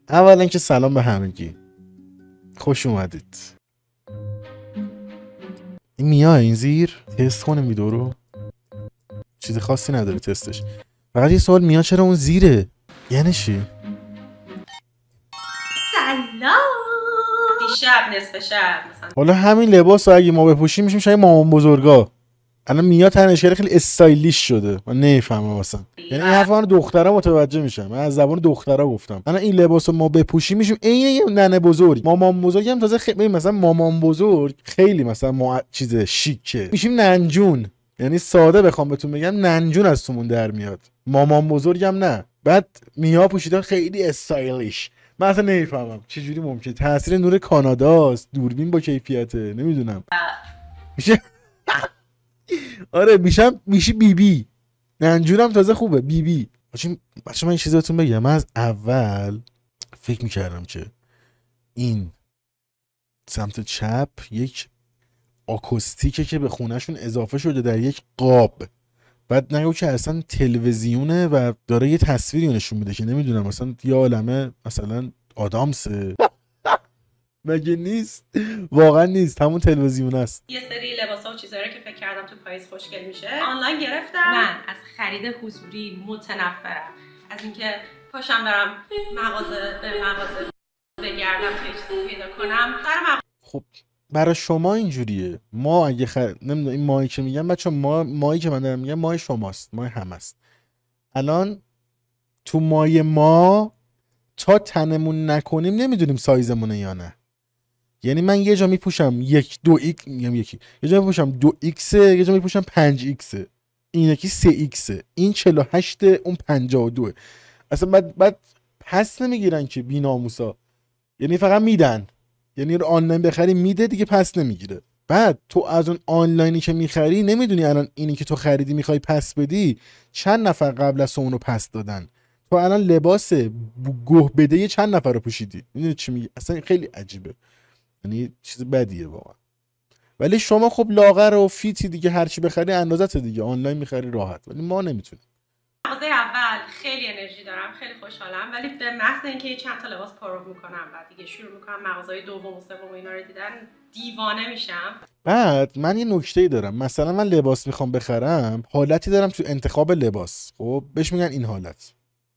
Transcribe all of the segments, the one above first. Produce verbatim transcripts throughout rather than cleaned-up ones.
اولا که سلام به همگی، خوش اومدید. این میا این زیر تست کنیم ویدیو رو، چیز خاصی نداره تستش. فقط یه سوال، میا چرا اون زیره؟ یعنی چی؟ سلام. دیشب نصف شب مثلا. حالا همین لباس رو اگه ما بپوشیم میشیم شاید مامان بزرگا. الان میا تنشگری خیلی استایلیش شده، من نمیفهمم اصلا. یعنی این حرف من دخترا متوجه میشم، من از زبان دخترا گفتم. الان این لباس رو ما بپوشیم میشیم عین یه ننه بزرگ. مامان بزرگ هم تازه خیلی مثلا مامان بزرگ خیلی مثلا ما چیز شیکه، میشیم ننجون. یعنی ساده بخوام بهتون بگم ننجون از تومون در میاد، مامان بزرگم نه. بعد میا پوشیدن خیلی استایلیش. من اصلا نمیفهمم چجوری ممکنه. تاثیر نور کاناداست، دوربین با کیفیته، نمیدونم. میشه آره میشم میشی بی بی. ننجونم تازه خوبه بی بی. بچه بچه من این چیزی بهتون بگم، من از اول فکر میکردم که این سمت چپ یک آکوستیکه که به خونهشون اضافه شده در یک قاب. بعد نگو که اصلا تلویزیونه و داره یه تصویری نشون میده که نمیدونم مثلا یه عالمه مثلا آدامسه. مگه نیست؟ واقعا نیست، همون تلویزیون است. یه سری لباسا و چیزایی که فکر کردم تو پاییز خوشگل میشه آنلاین گرفتم. من از خرید حضوری متنفرم، از اینکه پاشم برم مغازه به مغازه بگردم تا چیزی پیدا کنم. برام خب برای شما اینجوریه. ما اگه خ... نمیدونم این ماهی که میگم بچه، ما ماهی که من دارم میگم ماهی شماست، ماهی هم است. الان تو ماهی ما تا تنمون نکنیم نمیدونیم سایزمونه یا نه. یعنی من یه جا میپوشم یک دو ایکس، میگم یکی یه جا میپوشم دو ایکسه، یه جا میپوشم پنج ایکسه، این یکی سه ایکسه، این چهل و هشت، اون پنجاه و دو. اصلا بعد بعد پس نمیگیرن که بی‌ناموسا. یعنی فقط میدن، یعنی رو آنلاین بخری میده دیگه، پس نمیگیره. بعد تو از اون آنلاینی که میخری نمیدونی الان اینی که تو خریدی میخوای پس بدی چند نفر قبل از اون رو پس دادن. تو الان لباس گوه بده چند نفر رو پوشیدی. میدونی چی میگی؟ اصلا خیلی عجیبه، یعنی چیز بدیه واقعا. ولی شما خب لاغر و فیتی دیگه، هر چی بخری اندازت دیگه، آنلاین میخری راحت. ولی ما نمیتونیم. مغازه اول خیلی انرژی دارم، خیلی خوشحالم، ولی به محض اینکه چند تا لباس پرو میکنم بعد دیگه شروع میکنم مغازهای دوم و سوم اینا رو دیدن دیوانه میشم. بعد من یه نکته‌ای دارم، مثلا من لباس میخوام بخرم، حالتی دارم تو انتخاب لباس، خب بهش میگن این حالت.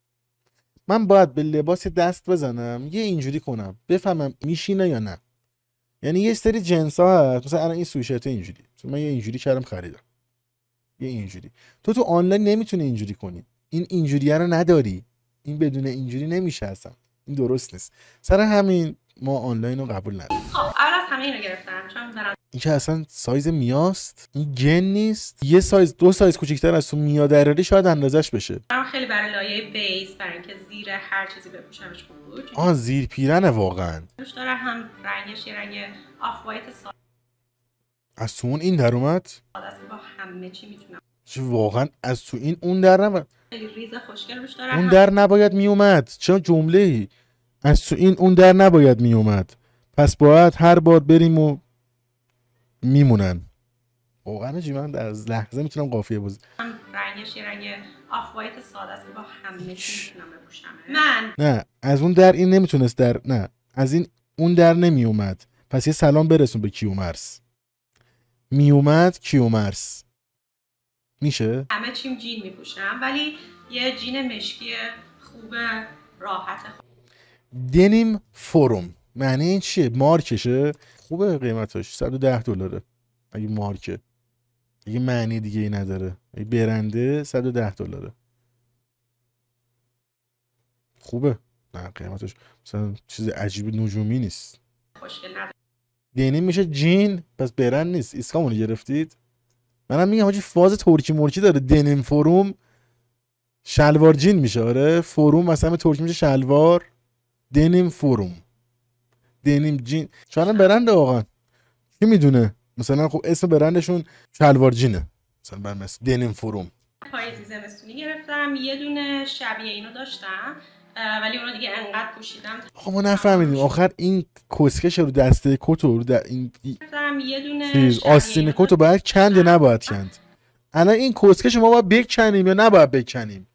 من باید به لباس دست بزنم، یه اینجوری کنم بفهمم میشینه یا نه. یعنی یه سری جنس ها هست، مثلا الان این سویشرت اینجوری، من یه اینجوری کردم خریدم، یه اینجوری. تو تو آنلاین نمیتونی اینجوری کنی، این اینجوریه رو نداری، این بدون اینجوری نمیشه اصلا، این درست نیست. سر همین ما آنلاین رو قبول نداریم. خب اول از همه اینو گرفتم چون برام این که اصلا سایز میاست، این جن نیست. یه سایز دو سایز کوچیک‌تر از تو میا دراری شاید اندازش بشه. خیلی برای لایه بیس، برای اینکه زیر هر چیزی بپوشمش خوب بود. آه زیر پیرنه واقعا. دوست داره هم رنگش یه رنگ آف وایت ساده از تو اون این در اومد؟ است، با همه چی میتونم. چه واقعا از تو این اون در نباید، خیلی ریز خوشگل روش داره. اون در نباید میومد. چه جمله ای؟ از تو این اون در نباید میومد، پس باید هر بار بریم و میمونن. واقعا جی من در لحظه میتونم قافیه بازی. رنگش یه رنگ آف وایت ساده است، با همه چی میتونم بپوشم. من نه از اون در این نمیتونست در، نه از این اون در نمیومد. پس یه سلام برسون به کیومرس. میومد کیومرس میشه؟ همه چیم جین میپوشم، ولی یه جین مشکی خوب راحت. دنیم فروم معنی این چیه؟ مارکشه؟ خوبه قیمتش صد و ده دلاره اگه مارکه، اگه معنی دیگه ای نداره. اگه برنده صد و ده دلاره. خوبه. نه قیمتش مثلا چیز عجیب نجومی نیست. خوشگل نداره. دنیم میشه جین، پس برند نیست. ایسکامونو گرفتید؟ منم میگم حاجی فاز ترکی مرکی داره. دنیم فروم شلوار جین میشه. آره فروم مثلا ترکی میشه شلوار. دنیم فروم دنیم جین چون برنده واقعا کی میدونه، مثلا خب اسم برندشون شلوار جینه مثلا، بر مثلا دنیم فروم. پاییزی زمستونی گرفتم، یه دونه شبیه اینو داشتم ولی اونو دیگه انقدر پوشیدم. خب ما نفهمیدیم آخر این کسکش رو دسته کتو رو در این گرفتم یه دونه چیز آستین کتو باید کند یا نباید کند؟ الان این کسکش ما باید بکنیم یا نباید بکنیم؟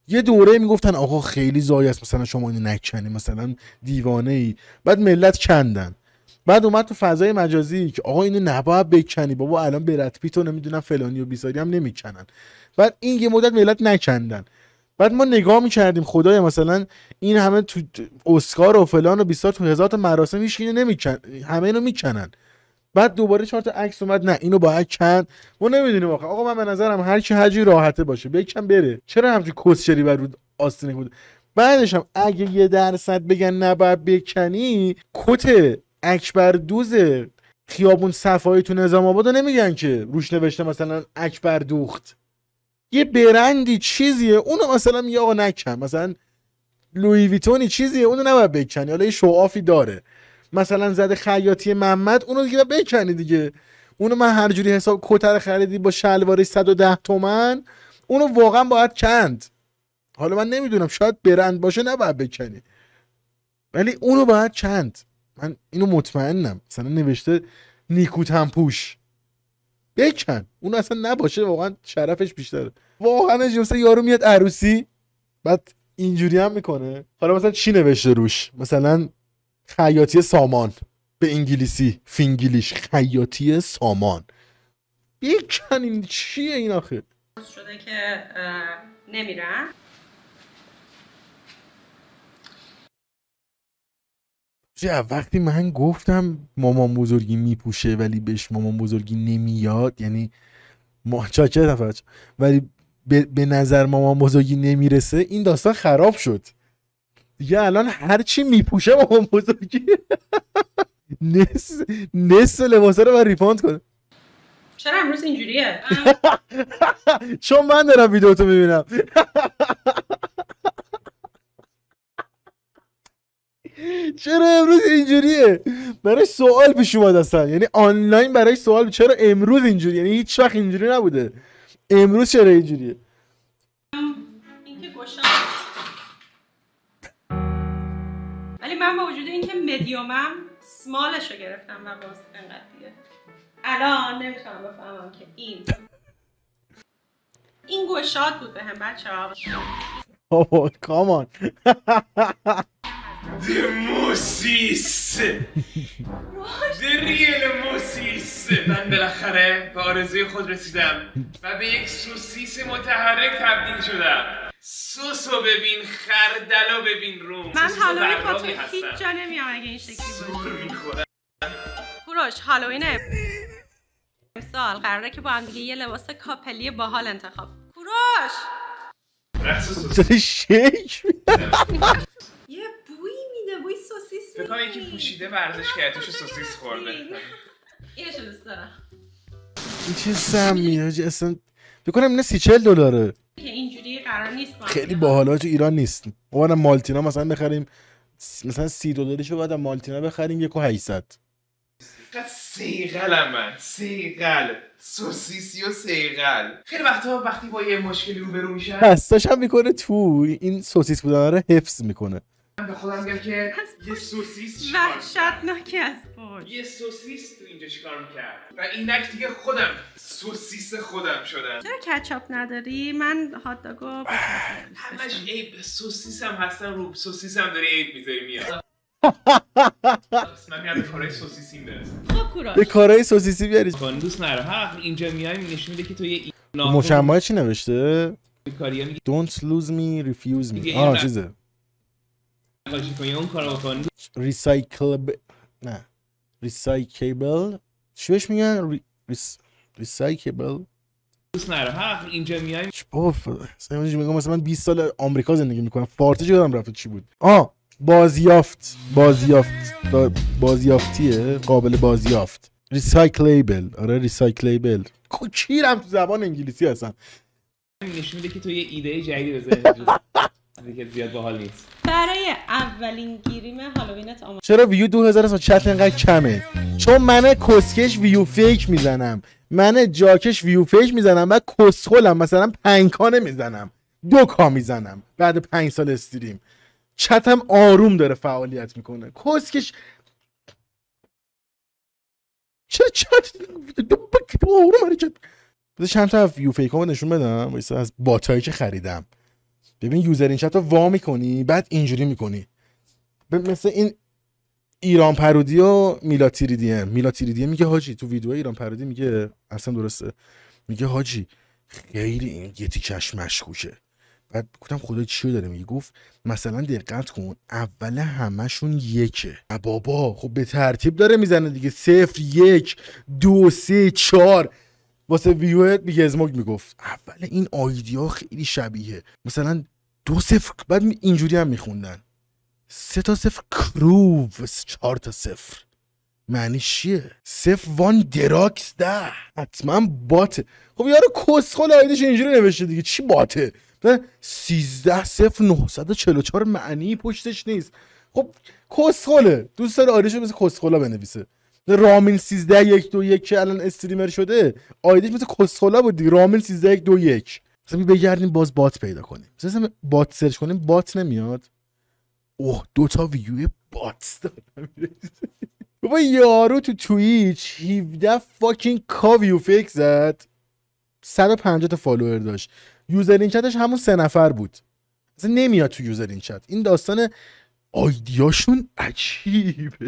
یه دوره میگفتن آقا خیلی زای است مثلا شما اینو نکنی، مثلا دیوانه ای. بعد ملت کندن. بعد اومد تو فضای مجازی که آقا اینو نباید بکنی، بابا الان برد پیتو نمیدونم فلانی و بیساری هم نمیکنن. بعد این یه مدت ملت نکندن. بعد ما نگاه میکردیم خدایا مثلا این همه تو اسکار و فلان و بیسار تو هزار تا مراسم هیچ کی نمیکن، همه اینو میکنن. بعد دوباره چهار تا عکس اومد نه اینو باید کند. ما نمیدونیم آخه. آقا من به نظرم هر کی هجی راحته باشه بکن بره. چرا همچین کسچری بر رو آستینه بود؟ بعدش هم اگه یه درصد بگن نباید بکنی، کت اکبر دوز خیابون صفایی تو نظام آباد نمیگن که روش نوشته مثلا اکبر دوخت. یه برندی چیزیه اونو مثلا میگه آقا نکن، مثلا لویی ویتونی چیزیه اونو نباید بکنی، حالا یه شوآفی داره. مثلا زده خیاطی محمد اونو دیگه بکنی دیگه. اونو من هر جوری حساب کتر خریدی با شلوارش صد و ده تومن، اونو واقعا باید کند. حالا من نمیدونم شاید برند باشه نباید بکنی، ولی اونو باید کند. من اینو مطمئنم. مثلا نوشته نیکوتن پوش بکن، اون اصلا نباشه واقعا شرفش بیشتره. واقعا مثلا یارو میاد عروسی بعد اینجوری هم میکنه. حالا مثلا چی نوشته روش؟ مثلا خیاطی سامان به انگلیسی فینگلیش، خیاطی سامان. بکن این چیه این آخه؟ شده که نمیرن. وقتی من گفتم مامان بزرگی میپوشه ولی بهش مامان بزرگی نمیاد، یعنی ما چاکه نفرش ولی به, به نظر مامان بزرگی نمیرسه، این داستان خراب شد دیگه. الان هرچی میپوشه مامان بزرگی نصف نصف لباسا رو باید ریفاند کنه. چرا امروز اینجوریه؟ چون من دارم ویدیو تو میبینم. چرا امروز اینجوریه؟ برای سوال پیش اومد اصلا، یعنی آنلاین برای سوال چرا امروز اینجوریه، یعنی هیچ وقت اینجوری نبوده. امروز چرا اینجوریه؟ اینکه گوشم، ولی من با وجود اینکه مدیومم سمالش رو گرفتم و باز انقدر دیگه الان نمیتونم بفهمم که این این گوشات بود به هم بچه ها. بابا کامان موسیس دریل موسیس. من بالاخره به آرزوی خود رسیدم و به یک سوسیس متحرک تبدیل شدم. سوسو ببین، خردلو ببین، روم. من هالووین با تو هیچ جا نمیام اگه این شکلی باشه. کوروش هالووین امسال قراره که با هم دیگه یه لباس کاپلی باحال انتخاب. کوروش چرا شیک یه بویی میده، بوی سوسیس. فکر کنم یکی پوشیده ورزش کرده توش سوسیس خورده. اینشو دوست دارم. این چه سمیه اصلا. فکر کنم اینا سی چهل دلاره که اینجوری قرار نیست. خیلی باحاله تو ایران نیست. ما مالتینا مثلا بخریم مثلا سی دلاریشو بعد مالتینا بخریم یک و هشتصد. سیغلم من سیغل سوسیسی و سیغل. خیلی وقتا وقتی با یه مشکلی روبرو میشن هستاش هم میکنه تو این سوسیس بودن رو حفظ میکنه. من به خودم میگم که یه سوسیس وحشتناکی از بود. یه سوسیس تو اینجا چیکار میکرد و اینک دیگه خودم سوسیس خودم شدم. چرا کچاپ نداری؟ من هات داگو با کچاپ همش عیب. سوسیس هم هستن رو سوسیس هم داری عیب میذاری میاد. من میاد به کارهای سوسیسیم برسم. خب کوروش به کارهای سوسیسی بیارید. دوست نره ها اینجا میایم نشون میده که تو یه مشمع چی نوشته؟ کاریا میگه Don't lose me refuse me. آه چیزه قاشی کنی اون کارو بکن. ریسایکل نه ریسایکبل چی بهش میگن؟ ریسایکبل دوست نره ها اینجا میایم. بابا میگم مثلا من بیست سال آمریکا زندگی میکنم فارسی یادم رفته چی بود. آه بازیافت بازیافت بازیافتیه، قابل بازیافت. ریسایکلیبل. آره ریسایکلیبل. کیرم تو زبان انگلیسی هستن. نشون میده که تو یه ایده جدید بزنی دیگه زیاد باحال نیست. برای اولین گیریم هالووینت آماده. چرا ویو دو هزار از چت انقدر کمه؟ چون من کسکش ویو فیک میزنم، من جاکش ویو فیک میزنم و کسخلم مثلا پنج کا نمیزنم، دو کا میزنم بعد پنج سال استریم. چتم آروم داره فعالیت میکنه. کسکش چرا چت آروم هره چت. بذار چند تا ویو فیک ها نشون بدم وایسا از باتایی که خریدم. ببین یوزرین چت رو وا میکنی بعد اینجوری میکنی، مثل این ایران پرودی و میلا تیریدیه. میلا تیریدیه میگه حاجی تو ویدیو ایران پرودی میگه اصلا درسته، میگه حاجی خیلی این یه تیکش مشکوکه. بعد گفتم خدا چی داره میگه؟ گفت مثلا دقت کن اول همشون یکه. بابا خب به ترتیب داره میزنه دیگه، صفر یک دو سه چهار. واسه ویو میگه ازموگ میگفت اول این آیدیا خیلی شبیه، مثلا دو صفر بعد اینجوری هم میخوندن سه تا صفر کروو، چهار تا صفر. معنی چیه؟ صفر وان دراکس ده حتما باته. خب یارو کسخل آیدش اینجوری نوشته دیگه، چی باته؟ سیزده صفر نهصد و چهل و چهار معنی پشتش نیست. خب کسخله، دوست داره آیدش رو مثل کسخلا بنویسه. رامین سیزده یک دو یک که الان استریمر شده آیدش مثل کسخلا بود دیگه، رامین سیزده یک دو یک. مثلا بگردیم باز بات پیدا کنیم، مثلا بات سرچ کنیم بات نمیاد. اوه دو تا ویو بات دارم. بابا یارو تو توییچ هفده فاکینگ کا ویو فیک زد، صد و پنجاه تا فالوور داشت، یوزرین چتش همون سه نفر بود. مثلا نمیاد تو یوزرین چت. این داستان آیدیاشون عجیبه.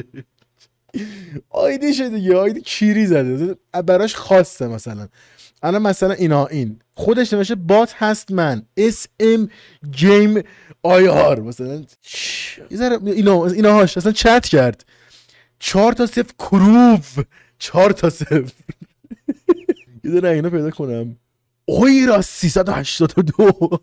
آیدیشه دیگه، آیدی کیری زده براش خاصه. مثلا الان مثلا اینا این خودش نوشته بات هست من اس ام گیم آی آر مثلا اینا اینا هاش اصلا چت کرد چهار تا صفر کروف چهار تا صفر. یه دونه اینا پیدا کنم اویرا سیصد و هشتاد و دو.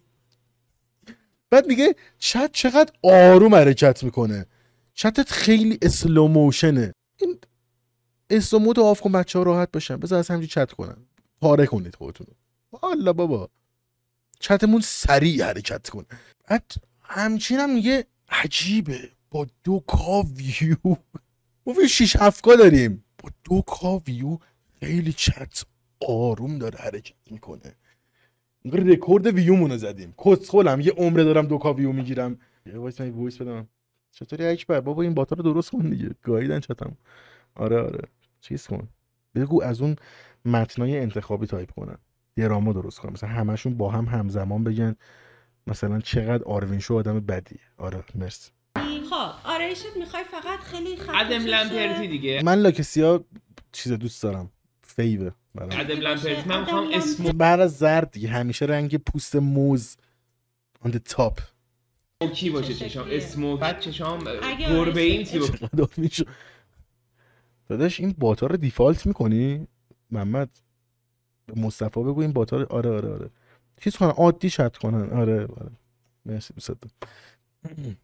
بعد میگه چت چقدر آروم حرکت میکنه، چتت خیلی اسلو موشنه. این اسلو مود آف کن بچه ها راحت باشن، بذار از همینجوری چت کنن، پاره کنید خودتون. والا بابا چتمون سریع حرکت کنه. بعد همچین هم میگه عجیبه با دو کا ویو، ما شیش هفت کا داریم با دو کا ویو خیلی چت آروم داره حرکت میکنه. رکورد ویو مونو زدیم. کسخلم یه عمره دارم دو کا ویو میگیرم. یه وایس من وایس بدم. چطوری اکبر بابا این باتا رو درست کن دیگه، گاییدن چتم. آره آره چیز کن، بگو از اون متنای انتخابی تایپ کنن، دراما درست کنن، مثلا همشون با هم همزمان بگن مثلا چقدر آروین شو آدم بدیه. آره مرسی. خب آرایشت میخوای فقط خیلی خفیف ادم لمپرتی دیگه. من لاکسیا چیز دوست دارم، فیوه. ادم لمپرتی من میخوام اسمو بعد از زرد دیگه همیشه رنگ پوست موز on the top کی باشه، چشام اسمو بعد چشام گربه این سی باشه. داداش این باتا رو دیفالت میکنی محمد؟ به مصطفی بگو این باتا رو. آره آره آره چیز کنن عادی شت کنن. آره آره مرسی دوست دارم.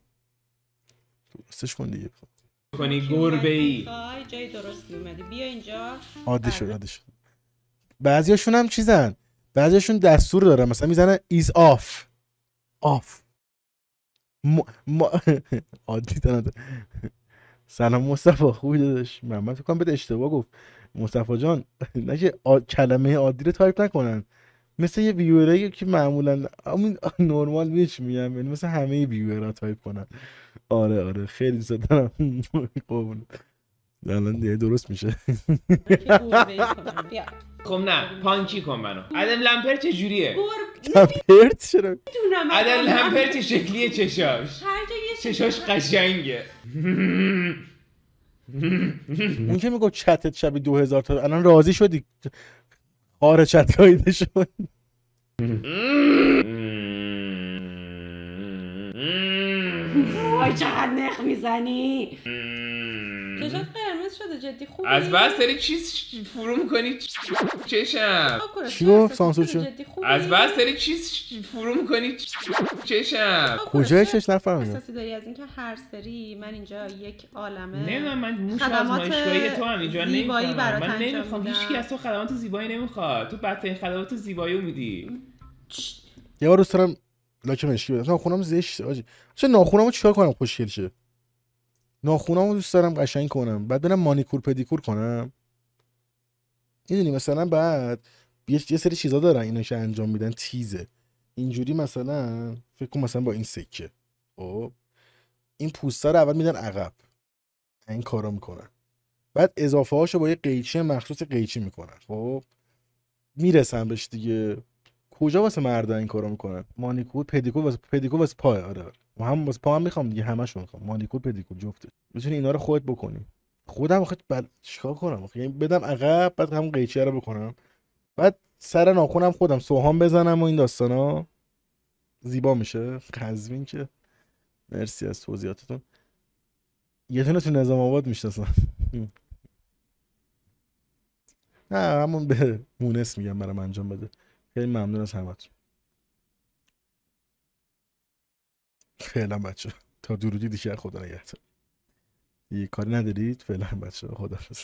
درستش کن دیگه کنی گربه ای جای درستی اومدی بیا اینجا. عادی شد عادی شد. بعضیاشون هم چیزن، بعضیاشون دستور دارن مثلا میزنه ایز آف آف م... م... عادی تنه. سلام مصطفی خوبی داداش؟ محمد فکر کنم بهت اشتباه گفت. مصطفی جان نگه آ... کلمه عادی رو تایپ نکنن، مثل یه ویورایی که معمولا همین نورمال میش میگم، یعنی مثل همه ویورا تایپ کنن. آره آره خیلی دوست دارم. قربون الان دیگه درست میشه. خب نه پانکی کن منو. ادم لمپر چه جوریه؟ لمپرت چرا؟ ادم لمپر چه شکلیه چشاش؟ چشاش قشنگه. اون که میگو چتت شبیه دو هزار تا الان راضی شدی؟ آره چت گایده شد. وای چقدر نخ میزنی. چشات قرمز شده جدی خوبی؟ از بس داری چیز فرو میکنی چشم. چی گفت سانسور شد؟ از بس داری چیز فرو میکنی چشم. کجای چش نفهمیدم. احساسی داری از اینکه هر سری من اینجا یک عالمه نه من موش آزمایشگاهی تو هم اینجا نمیفهمم. من نمیخوام هیچکی از تو خدمات زیبایی نمیخواد. تو بدترین خدمات زیبایی رو میدی. یه بار دوست دارم لاک مشکی بدم. ناخونم زشته آجی. چه ناخونمو چیکار کنم خوشگل شه؟ ناخونمو دوست دارم قشنگ کنم، بعد برم مانیکور پدیکور کنم. میدونی مثلا بعد یه سری چیزا دارن اینا که انجام میدن تیزه. اینجوری مثلا فکر کن مثلا با این سکه خب این پوستا رو اول میدن عقب، این کارا میکنن، بعد اضافه هاشو با یه قیچی مخصوص قیچی میکنن. خب میرسن بهش دیگه، کجا واسه مردا این کارو میکنن؟ مانیکور پدیکور واسه پدیکور واسه پای. آره و هم واسه پا هم میخوام دیگه، همشون میخوام مانیکور پدیکور جفته. میتونی اینا رو خودت بکنی. خودم خودت بعد چیکار کنم؟ یعنی بدم عقب بعد هم قیچی رو بکنم. بعد سر ناخونم خودم سوهام بزنم و این داستانا زیبا میشه. قزوین که مرسی از توضیحاتتون. یه تونه تو نظام آباد میشناسم. نه همون به مونس میگم برام انجام بده. خیلی ممنون از همتون. فعلا بچه تا درودی دیگر، خدا نگهدار. یه کاری ندارید فعلا بچه، خداحافظ.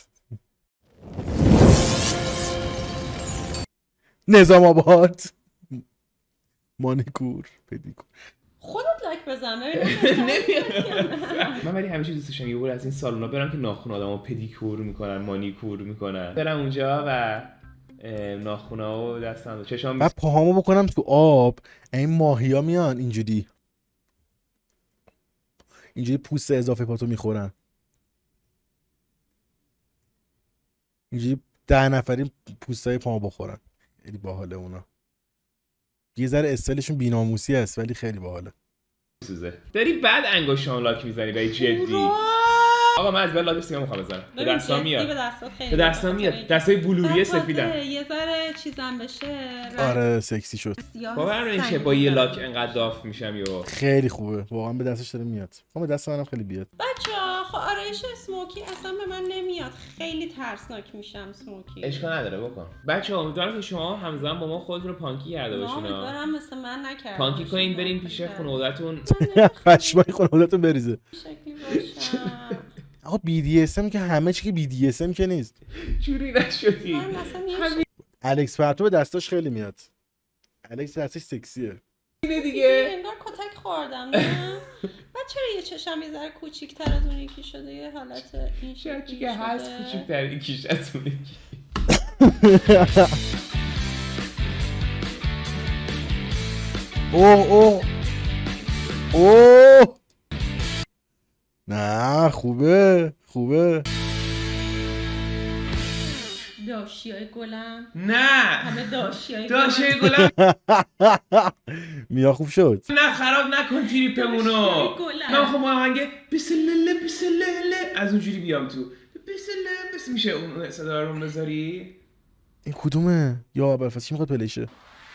نظام آباد مانیکور پدیکور. خودت لایک بزن من ولی همیشه دوست داشتم یه بار از این سالونا برم که ناخن آدمو پدیکور میکنن، مانیکور میکنن، برم اونجا و ناخونا و دستم چشام بعد پاهامو بکنم تو آب، این ماهیا میان اینجوری اینجوری پوست اضافه پاتو میخورن، اینجوری ده نفری پوستای پامو بخورن. خیلی باحاله اونا. یه ذره استایلشون بی‌ناموسی است ولی خیلی باحاله. داری بعد انگشتام لاک میزنی به جدی. آقا من از بعد لاک سیما میخوام بزنم. به دستام میاد. به دستام میاد. دستای بلوری سفیدم. یه ذره چیزام بشه. آره سکسی شد. باور نمیشه با یه لاک انقدر داف میشم یهو. خیلی خوبه. واقعا به دستش داره میاد. اما به دست منم خیلی بیاد. بچه‌ها خب آرایش اسموکی اصلا به من نمیاد. خیلی ترسناک میشم اسموکی. اشکال نداره بکن. بچه‌ها امیدوارم که شما همزمان با ما خودتون رو پانکی کرده باشین. امیدوارم مثل من نکردین. پانکی کنین بریم پیش خانواده‌تون. خشمای خانواده‌تون بریزه. شکلی باشم. آقا بی دی اس ام که همه چی که بی دی اس ام که نیست. جوری نشدی. من مثلا الکس پرتو به دستاش خیلی میاد. الکس دستش سکسیه. اینه دیگه. انگار کتک خوردم نه؟ بعد چرا یه چشم یه ذره کوچیک‌تر از اون یکی شده؟ یه حالت این شکلی که هست کوچیک‌تر یکیش از اون یکی. اوه اوه اوه نه خوبه خوبه. داشیای گلم نه همه داشیای گلم داشیای گلم میا خوب شد. نه خراب نکن تریپمونو. من خب آهنگ بسلله بسلله از اونجوری بیام تو بسلله بس میشه اون صدا رو بذاری. این کدومه؟ یا ابوالفضل چی میخواد پلیشه؟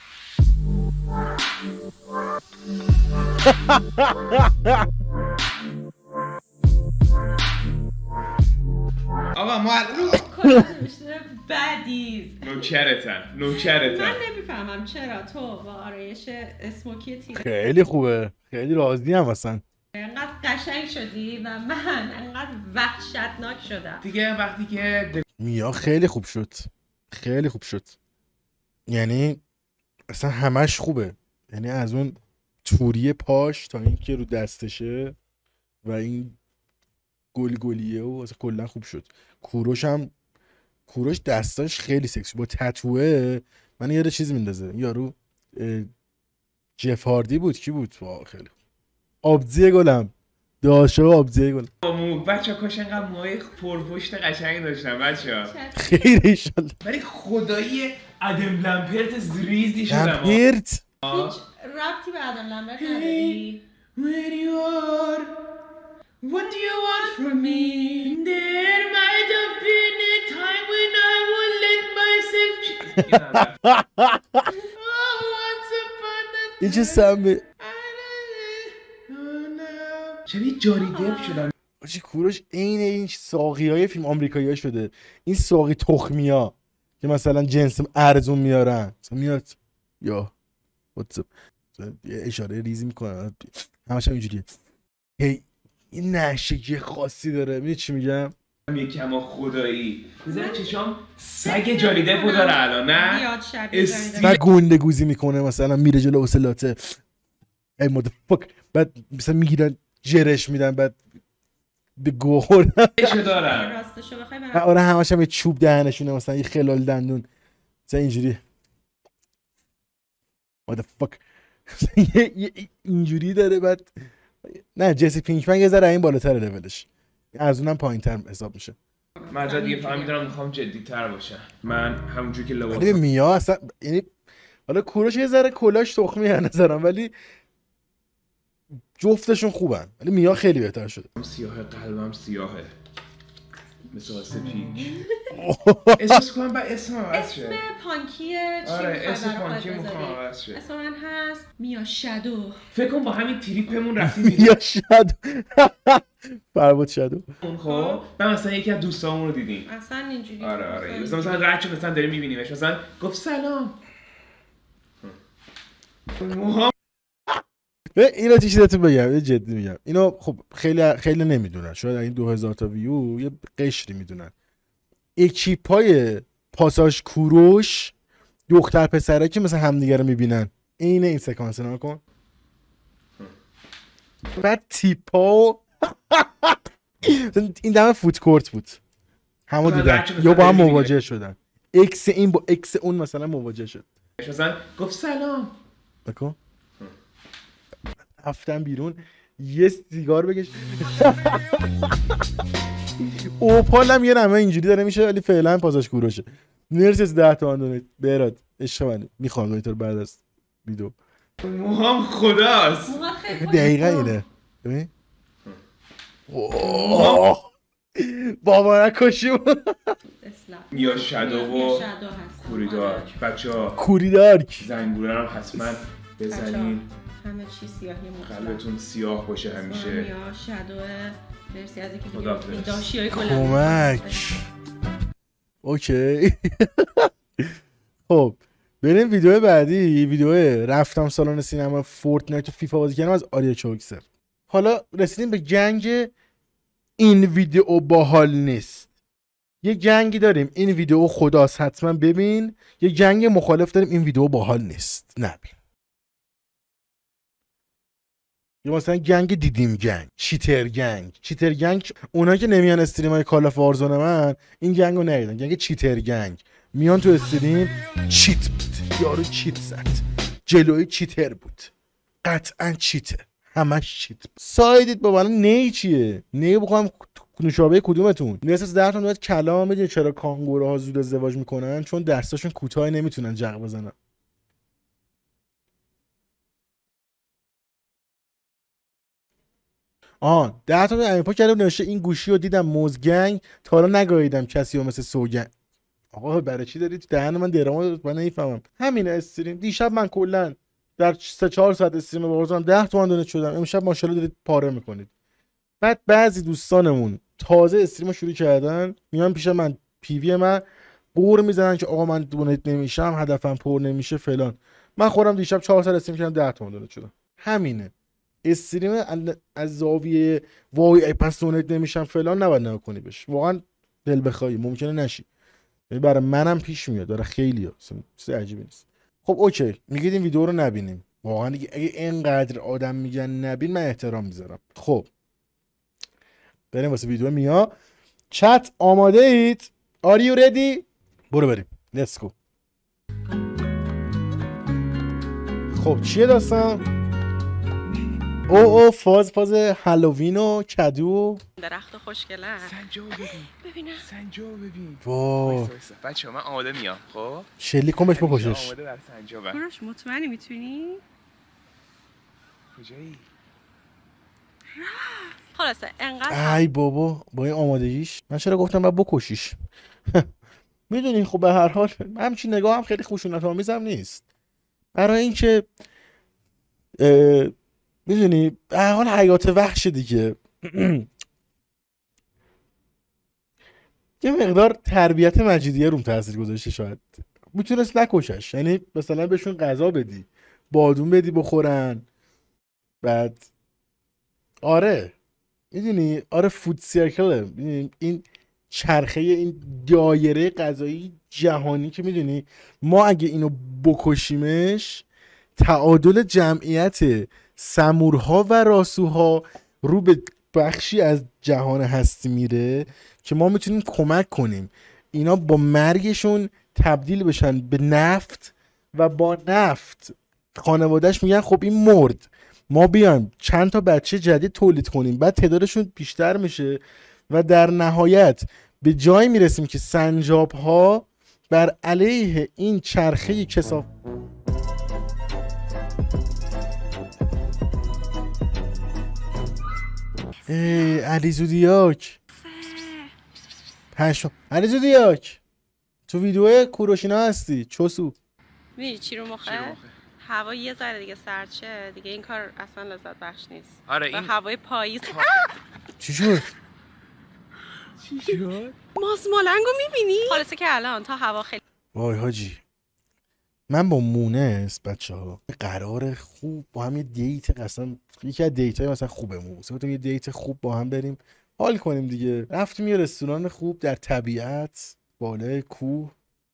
آقا ما بدیز نوکرتن نوکرتن. من نمیفهمم چرا تو با آرایش اسموکی تیر خیلی خوبه. خیلی راضی هم اصلا. انقدر قشنگ شدی و من انقدر وحشتناک شدم دیگه. وقتی که میا خیلی خوب شد. خیلی خوب شد. یعنی اصلا همش خوبه. یعنی از اون توری پاش تا اینکه رو دستشه و این گل گلیه و اصلا کلا خوب شد. کوروش هم کوروش دستاش خیلی سکسی با تتوه. من یاد چیز میندازه یارو جف هاردی بود کی بود؟ واو خیلی آبزی گلم داشته آبزی گلم. بچه کاش اینقدر موهای پرپشت قشنگ داشتم بچه. خیلی ایشالله. ولی خدایی ادم لمپرت زریزی شدم. لمپرت هیچ ربطی به ادم لمپرت نداری. Where you are, what do you want from me? There might have been a time when I would let myself. Oh, once upon a time. این چه سمه شبیه جاری دپ شدم. آجی کوروش عین این ساقی های فیلم آمریکایی ها شده. این ساقی تخمی ها که مثلا جنس ارزون میارن میاد یا واتساپ یه اشاره ریزی میکنن همش هم اینجوریه. هی این نشگی خاصی داره. میدونی چی میگم؟ یکم خدایی میذاره چشام سگ جاری دپو داره الان نه؟ یاد شد بعد گنده گوزی میکنه مثلا میره جلو اوسلاته ای مدفک بعد مثلا میگیرن جرش میدن بعد به گو خوردن. چه دارم؟ راستشو بخوای برام. آره همش هم یه چوب دهنشونه مثلا یه خلال دندون مثلا اینجوری مدفک اینجوری داره. بعد نه جسی پینکمن یه ذره این بالاتر لولش از اونم پایین‌تر حساب میشه. من دیگه فهمیدم میخوام جدی‌تر باشم. من همونجوری که لباس ولی میا اصلا یعنی حالا کوروش یه ذره کلاش تخمی از نظرم، ولی جفتشون خوبن، ولی میا خیلی بهتر شده. سیاه قلبم سیاهه مثل آسه پیک. احساس کنم با اسم عوض شه. اسم پانکی چی؟ آره اسم پانکی میخوام عوض شه. اسم من هست میا شادو. فکر کنم با همین تریپمون رفتیم میا شادو. فرباد شادو. خب بعد مثلا یکی از دوستامون رو دیدیم. اصلا اینجوری. آره آره مثلا مثلا رد شد مثلا داریم میبینیمش مثلا گفت سلام. موها اینو چیزتون بگم، یه جدی میگم، اینو خب خیلی خیلی نمیدونن، شاید این دو هزار تا ویو یه قشری میدونن. اکیپای پاساژ کوروش دختر پسره که مثلا همدیگه رو میبینن، اینه این سکانس رو کن. بعد تیپا این دم فوت کورت بود، همو دیدن یا با هم مواجه شدن، اکس این با اکس اون مثلا مواجه شد، مثلا گفت سلام بکن رفتم بیرون یه سیگار بکش. اوپالم یه نمه اینجوری داره میشه، ولی فعلا پاساژ کوروشه. مرسی از ده تومن دونیت برات عشق من، میخوام دونیتر بعد از ویدیو. موهام خداست دقیقا اینه ببین بابا نکشی. میا شادو و کوریدارک بچه‌ها، کوریدارک زنگوله رو حتما بزنین، همه چی سیاهی مطلق، قلبتون سیاه باشه همیشه. میا شادو مرسی از اینکه خداحافظ. این داشیای کلا کمک. اوکی. خب بریم ویدیو بعدی. ویدیو رفتم سالن سینما فورتنایت و فیفا بازی کردم از آریا چوکسر. حالا رسیدیم به جنگ این ویدیو باحال نیست. یه جنگی داریم این ویدیو خداست حتما ببین، یه جنگ مخالف داریم این ویدیو باحال نیست نبین. یا مثلا گنگ دیدیم گنگ، چیتر گنگ. چیتر گنگ اونایی که نمیان استریم های کال آف وارزون من این گنگ رو ندیدن، گنگ چیتر گنگ میان تو استریم چیت بود، یارو چیت زد جلوی چیتر بود، قطعا چیته، همش چیت. سایدید بابا نی چیه؟ نی بخوام نوشابه کدومتون؟ نساس ده تا نوید کلام میدونی چرا کانگوروها زود ازدواج میکنن؟ چون دستاشون کوتاه نمیتونن جق بزنن. آه ده تا امیپا کردم نوشته این گوشی رو دیدم موزگنگ تا حالا نگاهیدم کسی رو مثل سوگنگ. آقا برای چی دارید دهن من درام؟ من نمیفهمم. همین استریم دیشب من کلا در سه چهار ساعت استریم بازم ده تومن دونت شدم. امشب ماشاءالله دارید پاره میکنید. بعد بعضی دوستانمون تازه استریم شروع کردن میان پیش من پی وی من قور میزنن که آقا من دونت نمیشم، هدفم پر نمیشه فلان. من خودم دیشب چهار ساعت استریم کردم ده تومن دونت شدم. همینه. استریم از زاویه وای ای پس دونت نمیشم فلان نباید نگاه کنی بهش. واقعا دل بخوای ممکنه نشی. یعنی برای منم پیش میاد، برای خیلی‌ها چیز عجیبی نیست. خب اوکی میگید این ویدیو رو نبینیم. واقعا دیگه اگه اینقدر آدم میگن نبین من احترام میذارم. خب بریم واسه ویدیو میا. چت آماده اید؟ Are you ready؟ برو بریم. Let's go. خب چیه داستان؟ او او فاز فاز هالووین و کدو درخت خوشگله. سنجو ببین ببینم سنجو ببین. وای بچه‌ها من آماده میام. خب شلی کمش بکشش. آماده بر سنجو بر. کوروش مطمئنی میتونی؟ کجایی؟ خلاصه انقدر ای بابا با این آمادگیش من چرا گفتم باید بکشیش. میدونین خب به هر حال همچین نگاه هم خیلی خشونت آمیزم نیست، برای اینکه میدونی به هر حال حیات وحش دیگه. یه مقدار تربیت مجیدیه روم تاثیر گذاشته، شاید میتونست نکشش، یعنی مثلا بهشون غذا بدی، بادون بدی بخورن، بعد آره میدونی آره فود سیرکله، میدونی این چرخه این دایره غذایی جهانی که میدونی ما اگه اینو بکشیمش تعادل جمعیت سمورها و راسوها رو به بخشی از جهان هستی میره که ما میتونیم کمک کنیم اینا با مرگشون تبدیل بشن به نفت و با نفت خانوادهش میگن خب این مرد، ما بیایم چند تا بچه جدید تولید کنیم، بعد تعدادشون بیشتر میشه و در نهایت به جایی میرسیم که سنجاب ها بر علیه این چرخه کثاف علی زودیاک پشم. علی زودیاک تو ویدیو کوروشینا هستی چوسو؟ می‌دونی چی رو مخه؟ هوا یه ذره دیگه سرد شه دیگه این کار اصلا لذت بخش نیست. آره این هوای پاییز. چی شد؟ چی شد؟ ماسمالنگو می‌بینی؟ خلاصه که الان تا هوا خیلی وای حاجی من با مونس بچه ها قرار خوب با هم یه دیت قسم یکی از دیت های مثلا خوبمون مثلا یه دیت خوب با هم بریم حال کنیم دیگه. رفتیم یه رستوران خوب در طبیعت بالای کوه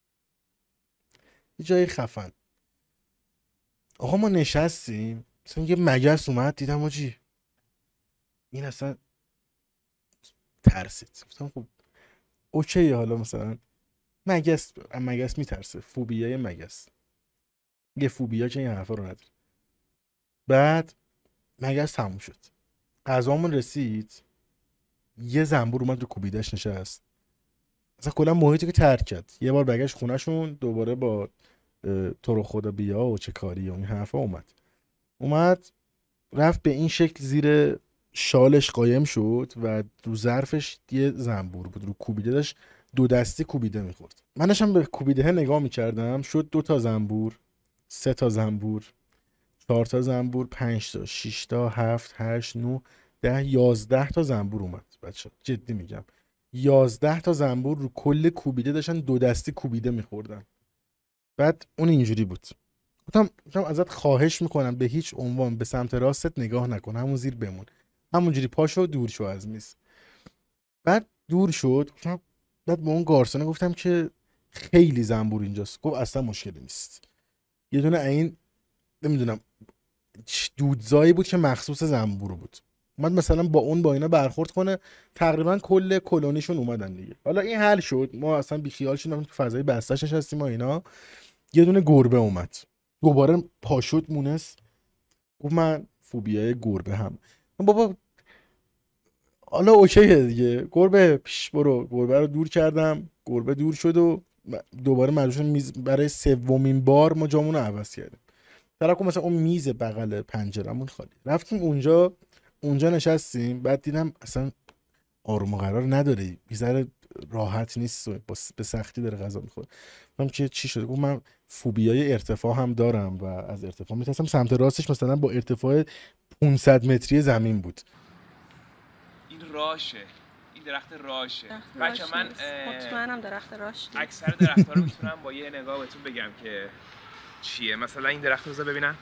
یه جای خفن. آقا ما نشستیم مثلا یه مگس اومد دیدم حاجی این اصلا ترسید. گفتم خب اوکی حالا مثلا مگس مگس میترسه فوبیای مگس یه فوبیا که این حرفا رو نداره. بعد مگس تموم شد غذامون رسید یه زنبور اومد رو کوبیدش نشست مثلا کلا محیطی که ترک کرد. یه بار برگشت خونهشون دوباره با تو رو خدا بیا و چه کاری و این حرفا اومد اومد رفت به این شکل زیر شالش قایم شد و رو ظرفش یه زنبور بود رو کوبیده داشت دو دستی کوبیده میخورد. من داشتم به کوبیده نگاه میکردم شد دو تا زنبور سه تا زنبور چهار تا زنبور پنج تا شش تا هفت هشت نه ده یازده تا زنبور اومد. بچه جدی میگم یازده تا زنبور رو کل کوبیده داشتن دو دستی کوبیده میخوردن. بعد اون اینجوری بود. گفتم گفتم ازت خواهش میکنم به هیچ عنوان به سمت راستت نگاه نکن همون زیر بمون همونجوری پاشو دور شو از میز. بعد دور شد گفتم بعد به اون گارسونه گفتم که خیلی زنبور اینجاست. گفت اصلا مشکلی نیست. یه دونه این نمیدونم دودزایی بود که مخصوص زنبور بود اومد مثلا با اون با اینا برخورد کنه تقریبا کل کلونیشون اومدن دیگه. حالا این حل شد ما اصلا بیخیال شدیم تو فضای بسته‌اش نشستیم و اینا. یه دونه گربه اومد دوباره پاشوت مونس گفت من فوبیای گربه هم بابا حالا اوکیه دیگه گربه پیش برو. گربه رو دور کردم گربه دور شد و دوباره مجبور میز برای سومین بار ما جامون رو عوض کردیم. طرف مثلا اون میز بغل پنجرمون خالی رفتیم اونجا اونجا نشستیم. بعد دیدم اصلا آروم و قرار نداره بیزاره راحت نیست و به سختی داره غذا میخوره. من که چی شده گفت من فوبیای ارتفاع هم دارم و از ارتفاع میترسم. سمت راستش مثلا با ارتفاع پانصد متری زمین بود. این راشه این درخت راشه بچه من مطمئنم درخت راش اکثر درخت‌ها رو میتونم با یه نگاه بهتون بگم که چیه. مثلا این درخت رو ببینم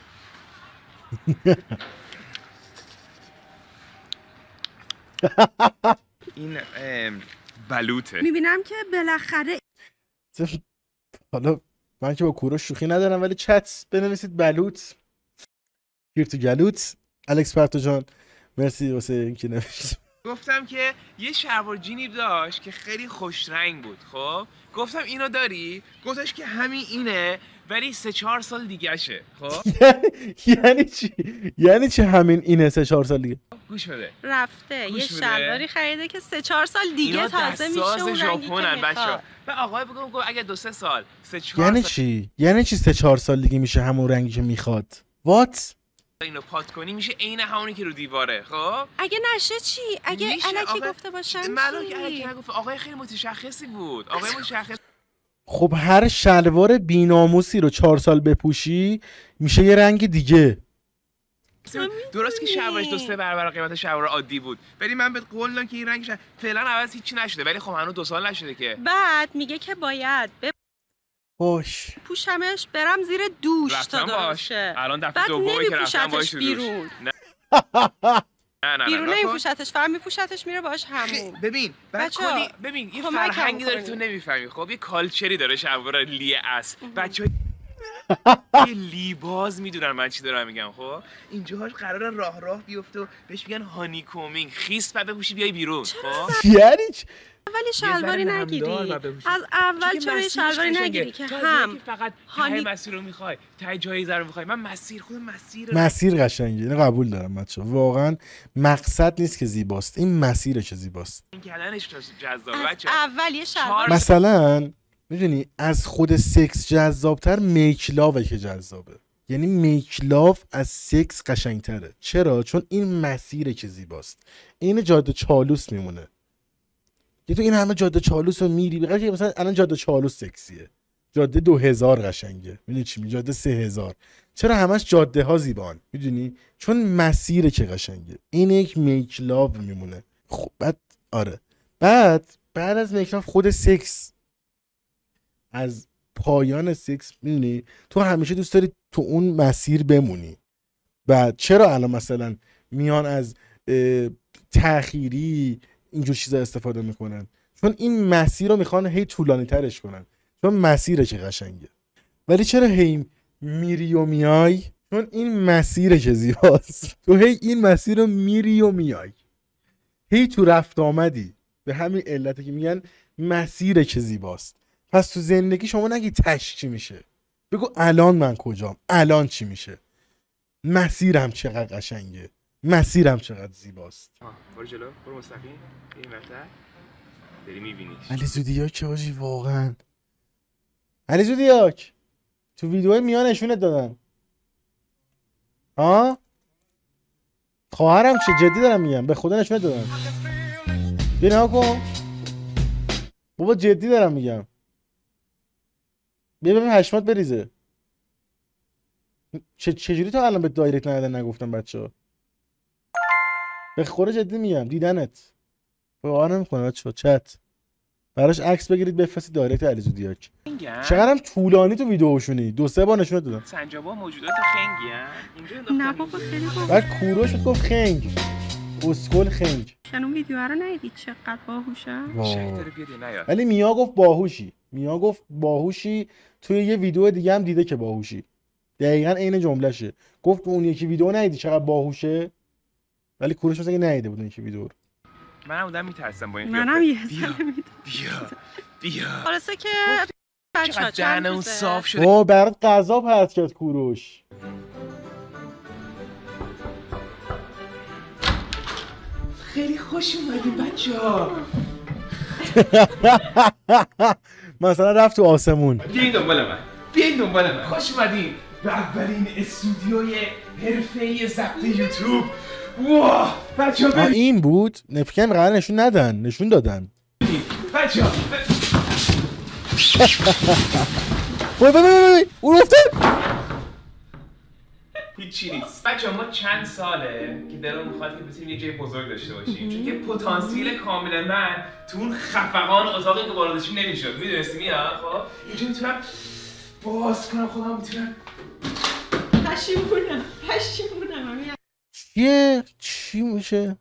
این بلوطه. میبینم که بالاخره حالا من که با کوروش شوخی ندارم ولی چت بنویسید بلوط گیر تو گلوت. الکس پرتو جان مرسی واسه اینکه نوشت. گفتم که یه شلوار جینی داشت که خیلی خوش رنگ بود. خب گفتم اینو داری؟ گفتش که همین اینه ولی سه چهار سال دیگه شه. خب یعنی چی؟ یعنی چی همین اینه سه چهار سال دیگه؟ گوش بده رفته یه شلواری خریده که سه چهار سال دیگه تازه میشه اون رنگی که میخواد. و آقای بگم گفت اگه دو سه سال سه چهار یعنی چی؟ یعنی چی سه چهار سال دیگه میشه همون رنگی که میخواد؟ وات؟ اینو پات کنی میشه عین همونی که رو دیواره. خب اگه نشه چی؟ اگه الکی گفته باشم معلومه که الکی نگفت. آقای خیلی متشخصی بود. آقای متشخص. خب هر شلوار بی‌ناموسی رو چهار سال بپوشی میشه یه رنگ دیگه. درست که شلوارش دو سه برابر قیمت شلوار عادی بود ولی من بهت قول دادم که این رنگش فعلا عوض هیچی نشده ولی خب هنوز دو سال نشده که. بعد میگه که باید باش پوشمش برم زیر دوش تا درشه. الان دفعه دومی که رفتم باش بیرون. نه نه نه بیرون نمیپوشتش فقط میپوشتش میره باش همون. ببین بعد کلی ببین این فرهنگی داره تو نمیفهمی. خب یه کالچری داره شلوار لیه است. بچه‌ها یه لیباز میدونن من چی دارم میگم. خب اینجاهاش قراره راه راه بیفته و بهش میگن هانی کومینگ خیس بعد بپوشی بیای بیرون. خب یعنی چی؟ اولی شلواری نگیری از اول چرا شلواری نگیری که هم فقط ته مسیر رو میخوای ته جایزه رو میخوای. من مسیر خود مسیر مسیر قشنگه اینو قبول دارم بچه‌ها. واقعا مقصد نیست که زیباست این مسیره که زیباست. این کلنش جذابه بچه. اول یه شلوار مثلا میدونی از خود سکس جذابتر میک لاوه که جذابه. یعنی میک لاو از سکس قشنگتره. چرا؟ چون این مسیره که زیباست. این جاده چالوس میمونه. یه تو این همه جاده چالوس رو میری بقیه که مثلا الان جاده چالوس سکسیه، جاده دو هزار قشنگه، میدونی چی می جاده سه هزار. چرا همش جاده ها زیبان؟ میدونی چون مسیره که قشنگه. این یک میک لاو میمونه. خب بعد آره بعد بعد از میک لاو خود سکس، از پایان سکس میدونی تو همیشه دوست داری تو اون مسیر بمونی. بعد چرا الان مثلا میان از تأخیری اینجور چیزا استفاده میکنن؟ چون این مسیر رو میخوان هی طولانی ترش کنن، چون مسیره که قشنگه. ولی چرا هی میری و میای؟ چون این مسیره که زیباست. تو هی این مسیر رو میری و میای، هی تو رفت آمدی. به همین علته که میگن مسیره که زیباست. پس تو زندگی شما نگی تش چی میشه، بگو الان من کجام، الان چی میشه، مسیرم چقدر قشنگه، مسیرم چقدر زیباست. برو جلو، برو مستقیم، این ورتر داری میبینیش. علی زودیاک آجی واقعا علی زودیاک تو ویدیوهای میان نشونت دادن ها؟ خواهرم چه جدی دارم میگم، به خدا نشونت دادن. بیا نها کن بابا، جدی دارم میگم. بیا ببین هشمات بریزه. چه چجوری تا الان به دایرکت ندادن نگفتم بچه‌ها؟ به خدا جدی میگم، دیدنت واقعا نمی‌کنه بچه‌ها. چت براش عکس بگیرید بفرستید دایرکت علی زودیاک. چقدرم طولانی تو ویدیوشونی، دو سه بار نشونت دادم. سنجابا موجودات خنگی ان اینجا. نه بابا خیلی باحال. بعد کوروش بود گفت خنگ، اسکل خنگ. اون ویدیو رو ندیدی چقدر باهوشه؟ ولی میا گفت باهوشی، میا گفت باهوشی. توی یه ویدیو دیگه هم دیده که باهوشی. دقیقاً عین جملهشه. گفت اون یکی ویدیو ندیدی چقدر باهوشه؟ ولی کوروش مثلا ندیده بود اون یکی ویدیو رو. منم بودم میترسم با این منم یه بیا بیا بیا. خلاصه که چقدر دهن اون صاف شده. اوه برات غذا پرت کرد کوروش. خیلی خوش اومدین بچه‌ها. مثلا رفت تو آسمون. بیاین دنبال من، بیاین دنبال من. خوش اومدین به اولین استودیوی حرفه‌ای ضبط یوتیوب. واه بچه‌ها ببین این بود. نفکرم قرار نشون ندن، نشون دادن. بچه‌ها وای ببین ببین اون افتاد. هیچی نیست. بچه‌ها ما چند ساله که دلمون می‌خواد که بتونیم یه جای بزرگ داشته باشیم، چون که پتانسیل کامل من تو اون خفقان اتاقی که وارد شیم نمی‌شد. می‌دونستی میا؟ خب اینجا میتونم باز کنم، خودم میتونم. پشیمونم پشیمونم همین. چیه؟ چی میشه؟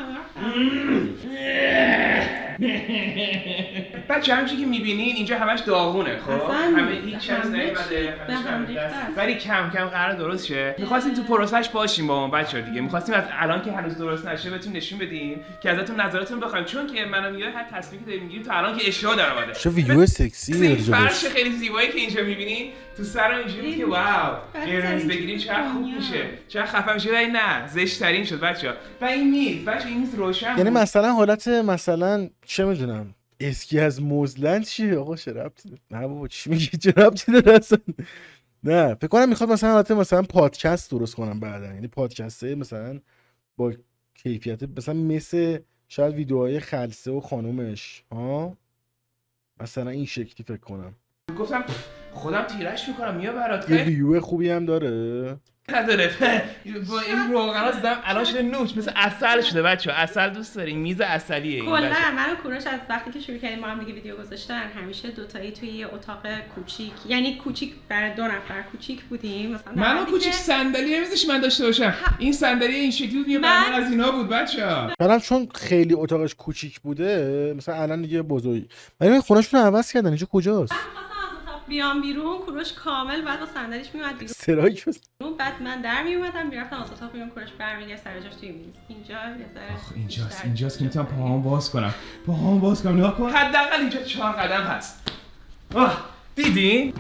بچه همچی که میبینین اینجا همش داغونه. خب همه هیچ چیز نیومده، ولی کم کم قرار درست شه. میخواستیم تو پروسش باشیم با اون بچه‌ها دیگه. میخواستیم از الان که هنوز درست نشه بهتون نشون بدیم که ازتون نظراتتون بخوایم، چون که منو میگه هر تصمیمی که داریم میگیریم تا الان که اشتباه در اومده. چه ویدیو سکسی این فرش خیلی زیبایی که اینجا میبینین تو سر اینجوری که واو قرمز بگیریم چقدر خوب میشه، چقدر خفن میشه. ولی نه زشت ترین شد بچه‌ها. و این نیست بچه، این نیست روشن. یعنی مثلا حالت مثلا چه میدونم اسکی از موزلند چیه؟ آقا چه ربطی داره؟ نه بابا چی میگی؟ چه ربطی داره اصلا؟ نه فکر کنم میخواد مثلا حالت مثلا پادکست درست کنم بعدا، یعنی پادکسته مثلا با کیفیت مثلا مثل شاید ویدیوهای خلسه و خانومش ها، مثلا این شکلی فکر کنم. گفتم خودم تیرش میکنم میا برات. یه ویو خوبی هم داره نداره. با این روغنا زدم الان شده نوش مثل عسل شده. بچه‌ها عسل دوست دارین؟ میز عسلیه این. کلا من و کوروش از وقتی که شروع کردیم ما هم دیگه ویدیو گذاشتن همیشه دو تایی توی یه اتاق کوچیک، یعنی کوچیک برای دو نفر کوچیک بودیم. مثلا منو کوچیک صندلی نمیذاش من داشته باشم. این صندلی این شکلی بود، من از اینا بود بچه‌ها. منم چون خیلی اتاقش کوچیک بوده مثلا الان دیگه بزرگی. ولی خونه‌شون رو عوض کردن. اینجا کجاست؟ بیام بیرون کوروش کامل بعد با صندلیش میومد بیرون. استرایک بس. بعد من در میومدم میرفتم از اتاق بیرون، کوروش برمیگشت سر جاش توی میز. اینجا یه ذره آخ اینجاست، اینجاست که میتونم پاهام باز کنم. پاهام باز کنم نگاه کن. حداقل اینجا چهار قدم هست. آه دیدین؟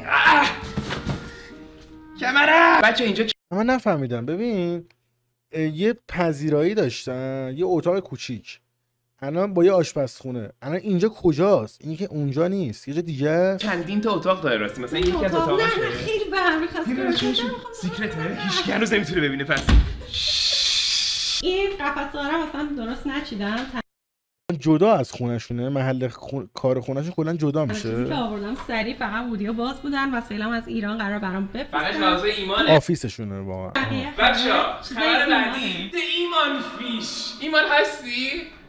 کمره. بچه اینجا من نفهمیدم. ببین یه پذیرایی داشتن، یه اتاق کوچیک، الان با یه آشپزخونه. الان اینجا کجاست؟ این که اونجا نیست، یه جا دیگه. چندین تا اتاق داره راستی. مثلا یکی از اتاقاشه. خیلی به هم می‌خوره. سیکرته هیچ هنوز نمیتونه ببینه. پس این قفسه‌ها رو مثلا درست نچیدم، جدا از خونه‌شونه، محل خون... کار خونه‌شون کلا جدا میشه. چیزی که آوردم سری فقط ویدیو باز بودن، وسایلم از ایران قرار برام بفرستن. فقط لازم ایمانه. آفیسشونه واقعا. بچه‌ها خبر بعدی ده ایمان فیش. ایمان هستی؟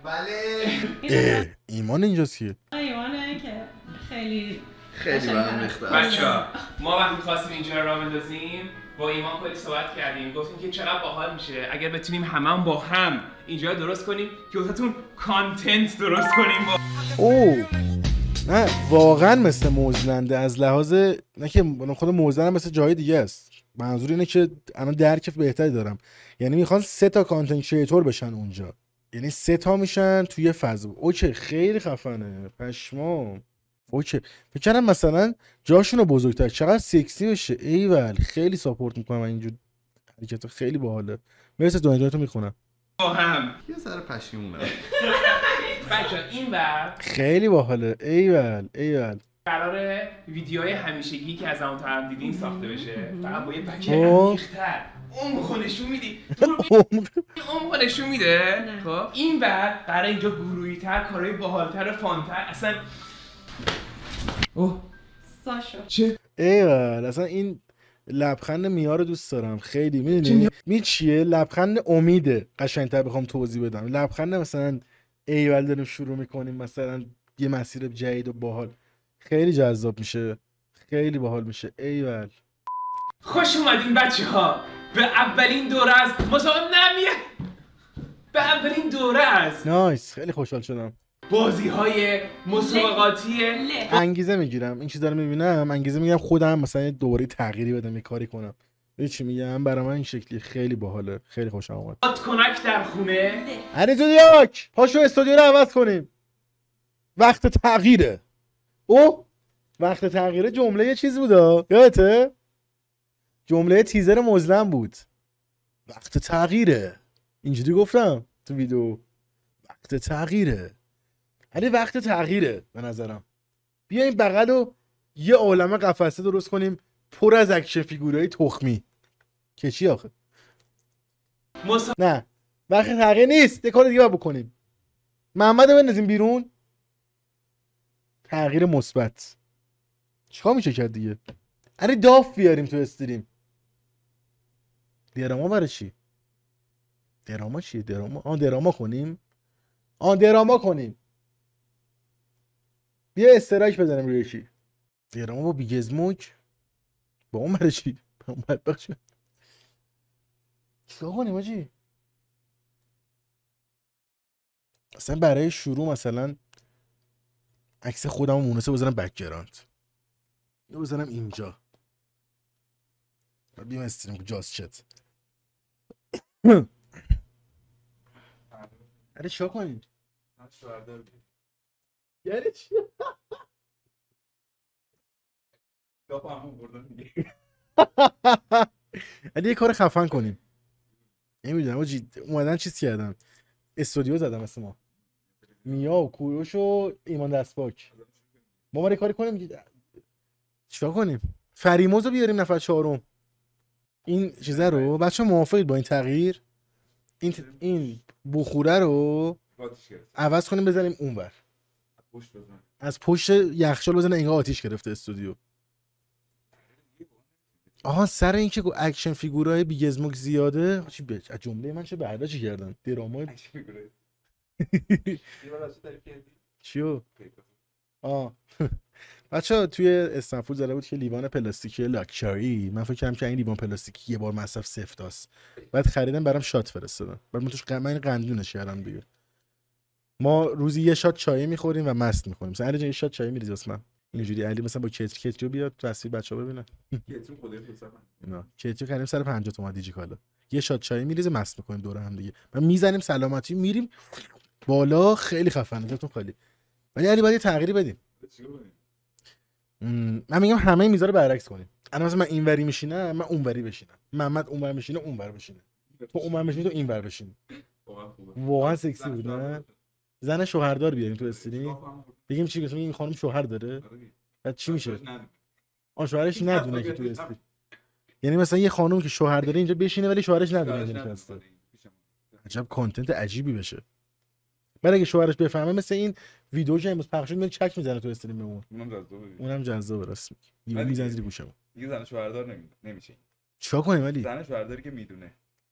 بله. ایمان اینجاست کیه؟ ایمانه که خیلی خیلی برام ریخته. بچه‌ها ما وقتی خواستیم اینجا رو راه بندازیم با ایمان کلی صحبت کردیم، گفتیم که چقدر باحال میشه اگر بتونیم هممون با هم اینجا درست کنیم که واسهتون کانتنت درست کنیم. با اوه نه واقعا مثل موزلنده از لحاظ نه که خود موزلند مثل جای دیگه است. منظور اینه که الان درک بهتری دارم، یعنی میخوان سه تا کانتنت کریتور بشن اونجا، یعنی سه تا میشن توی فضا. اوکی خیلی خفنه پشمام. اوکی فکر کردم مثلا جاشون رو بزرگتر، چقدر سکسی بشه. ایول خیلی ساپورت میکنم اینجور حرکت، خیلی باحاله. مرسی دونیتاتو میخونم با هم یه ذره پشیمونه. بچه‌ها این بر خیلی باحاله. ایول ایول قراره ویدیوهای همیشگی که از اون طرف دیدین ساخته بشه، فقط با یه بچه اوه. عمیق‌تر. عمقو نشون میدی. عمقو نشون میده. خب این بر قراره اینجا گروهی‌تر، کارهای باحال‌تر و فان‌تر. اصلا اوه ساشو چه ایول اصلا این لبخند میا رو دوست دارم خیلی. میدونی می چیه؟ لبخند امیده. قشنگتر بخوام توضیح بدم، لبخند مثلا ایول داریم شروع میکنیم مثلا یه مسیر جدید و باحال، خیلی جذاب میشه، خیلی باحال میشه. ایول خوش اومدین بچه‌ها به اولین دوره از مسابقه نمیه به اولین دوره از نایس. خیلی خوشحال شدم. بازی‌های مسابقاتی. انگیزه میگیرم این چیزا رو میبینم، انگیزه میگیرم خودم مثلا یه دوره تغییری بدم، یه کاری کنم. ببین چی میگم، برای من این شکلی خیلی باحاله، خیلی خوشم اومد. هات کنک در خونه. اریزودیاک پاشو استودیو رو عوض کنیم، وقت تغییره. او وقت تغییره جمله یه چیز بودا، یادته؟ جمله تیزر مزلم بود. وقت تغییره، اینجوری گفتم تو ویدیو. وقت تغییره، یعنی وقت تغییره به نظرم. بیایم بغل و یه عالمه قفسه درست کنیم پر از اکشن فیگورهای تخمی که چی آخه؟ مسا... نه وقت تغییر نیست، یه کار دیگه باید بکنیم. محمد رو بندازیم بیرون. تغییر مثبت. چیکار میشه کرد دیگه؟ اره داف بیاریم تو استریم. دراما برای چی؟ دراما چیه؟ دراما آن دراما کنیم. آن دراما کنیم. بیا استرایک بزنیم روی چی؟ دراما با بیگزموک. با اون برای چی؟ با اون بدبخت شد. چیکار کنیم آجی؟ اصلا برای شروع مثلا عکس خودم مونسه بزنم بکگراند، اینو بزنم اینجا و بیام استریم جاست چت. اره چیکار کنیم؟ یعنی چی؟ علی یه کار خفن کنیم. نمیدونم آجی اومدن چیز کردن، استودیو زدم مثل ما، میا و کوروش و ایمان دستپاک. ما ما کاری کنیم چیکار کنیم؟ فریموز رو بیاریم نفر چهارم. این چیزه رو بچه ها موافقید با این تغییر؟ این ت... این بخوره رو عوض کنیم بزنیم اونور، از پشت یخچال بزنه انگار آتیش گرفته استودیو. آها سر اینکه اکشن فیگورای بیگزموک زیاده چی به جمله من چه برداشتی کردن درامای چیو؟ آه بچه‌ها توی استنفود زده بود که لیوان پلاستیکی لاکچری، من فکر کردم که این لیوان پلاستیکی یه بار مصرف سفتاست، بعد خریدم برام شات فرستادن، بعد من توش من قندونش کردم دیگه. ما روزی یه شات چای میخوریم و مست میخوریم. مثلا علی جان یه شات چای میریزی واسه من اینجوری، علی مثلا با کتری کتریو بیاد تصویر بچه‌ها ببینن. کتری خودت بزنم نه کتری خریدیم سر پنجاه تومن دیجی کالا، یه شات چای میریزه مست میکنیم دور هم دیگه، بعد میزنیم سلامتی میریم بالا. خیلی خفنه جاتون خالی. ولی علی باید یه تغییری بدیم. من میگم همه میذاره برعکس کنیم. الان مثلا من اینوری میشینم من اونوری بشینم، محمد اونور میشینه اونور بشینه، تو اونور میشینی تو اینور بشین. واقعا سکسی بود نه؟ زن شوهردار بیاریم تو استریم بگیم چی گفتم این خانم شوهر داره، بعد چی میشه؟ آن شوهرش ندونه که تو استریم یعنی مثلا یه خانم که شوهر داره اینجا بشینه ولی شوهرش نداره اینجا نشسته. عجب کانتنت عجیبی بشه. بعد اگه شوهرش بفهمه مثل این ویدیو که امروز پخش شد میاد چک میزنه تو استریممون. اونم جذابه. اونم جذابه راست میگی. یه میزنه زیر گوشم. دیگه زن شوهردار نمیشه. چیکار کنیم ولی؟ زن شوهرداری که میدونه.